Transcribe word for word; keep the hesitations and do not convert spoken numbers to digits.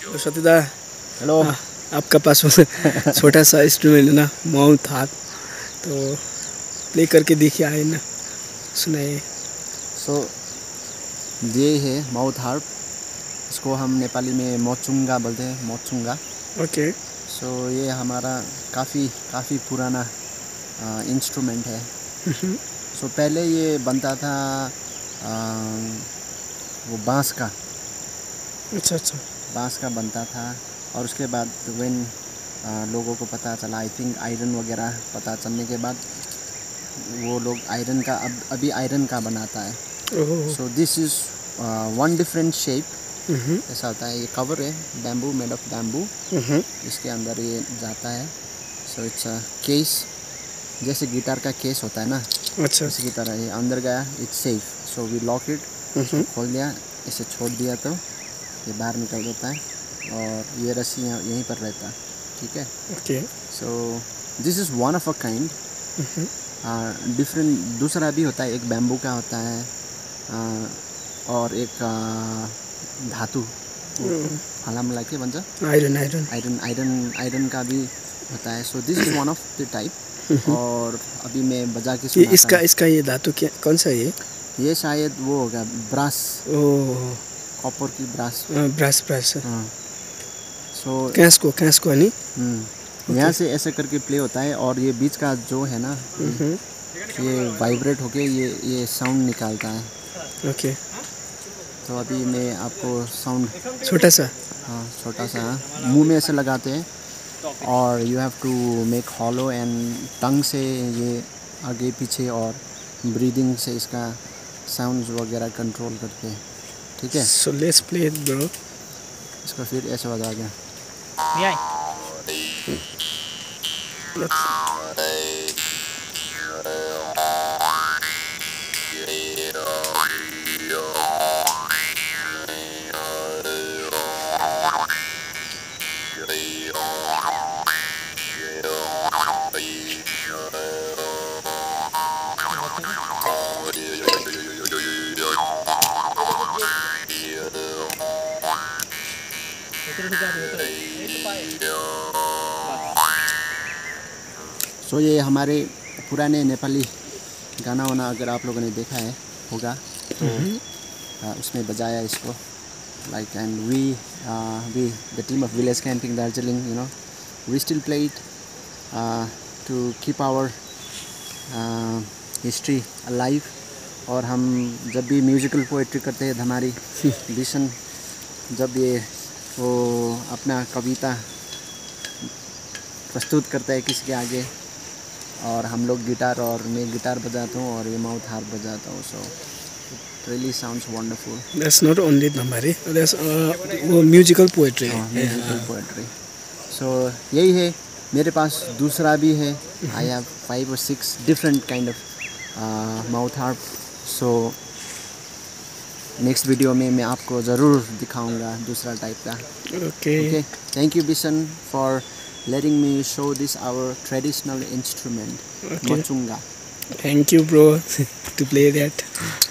तो सतीदा हेलो। आपका पास छोटा सा इंस्ट्रूमेंट है ना, माउथ हार्प, तो प्ले करके देखिए आए ना, सुनाइए। सो ये है माउथ हार्प, इसको हम नेपाली में मोचुंगा बोलते हैं, मोचुंगा। ओके। सो ये हमारा काफ़ी काफ़ी पुराना इंस्ट्रूमेंट है। सो पहले ये बनता था आ, वो बांस का। अच्छा अच्छा। बांस का बनता था, और उसके बाद व्हेन लोगों को पता चला, आई थिंक आयरन वगैरह पता चलने के बाद वो लोग आयरन का अब अभी आयरन का बनाता है। So this is one different shape. ऐसा होता है, ये कवर है बैम्बू, मेड ऑफ बैम्बू, इसके अंदर ये जाता है। सो इट्स अ केस, जैसे गिटार का केस होता है ना, अच्छा। इसी की तरह ये अंदर गया, it's safe. So we lock it, खोल दिया, इसे छोड़ दिया तो ये बाहर निकल जाता है, और ये रस्सी यहीं पर रहता है। ठीक है। Okay. So this is one of a kind. Different दूसरा भी होता है, एक बैम्बू का होता है, uh, और एक uh, धातु फला मिला के बन्छ, iron iron iron iron iron का भी होता है। So this is one of the type. और अभी मैं बजा के ये सुनाता इसका हूँ। इसका ये धातु क्या, कौन सा है ये? ये शायद वो होगा ब्रास, ओह, कॉपर की ब्रास। ब्रश ब्रश हाँ। सो कैस को कैस को नहीं। यहाँ से ऐसे करके प्ले होता है, और ये बीच का जो है ना, ये वाइब्रेट होके ये ये साउंड निकालता है। ओके। तो अभी मैं आपको साउंड छोटा सा। हाँ छोटा सा मुंह में ऐसे लगाते हैं, और you have to make hollow and tongue से ये आगे पीछे और ब्रीदिंग से इसका साउंड्स वगैरह कंट्रोल करते हैं। ठीक है। So let's play it bro. इसको फिर ऐसे बजा गया। सो so, ये हमारे पुराने नेपाली गाना वाना अगर आप लोगों ने देखा है होगा तो आ, उसमें बजाया इसको, like and we we the team of village camping Darjeeling, you know, we still play it to keep our history alive. और हम जब भी म्यूज़िकल पोइट्री करते हैं, हमारी विशन जब ये वो अपना कविता प्रस्तुत करता है किसी के आगे, और हम लोग गिटार, और मैं गिटार बजाता हूँ और ये माउथ हार्प बजाता हूँ। So it really sounds wonderful. That's not only हमारी, दैट्स वो म्यूजिकल पोएट्री है, म्यूजिकल पोएट्री। सो यही है, मेरे पास दूसरा भी है। आई हैव फाइव और six different kind of mouth harp. So next video में मैं आपको ज़रूर दिखाऊंगा दूसरा टाइप का। Okay okay, thank you Bishan for letting me show this our traditional instrument, Okay. mochunga. Thank you bro to play that.